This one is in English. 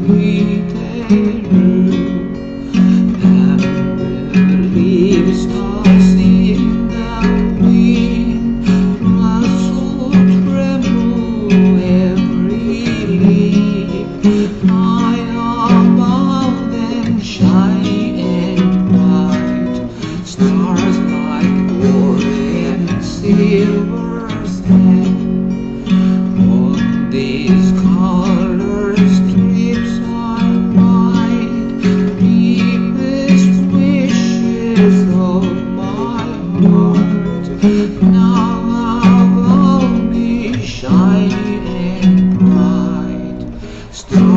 silver sand. On these color strips I write deepest wishes of my heart. Now I'll be shiny and bright.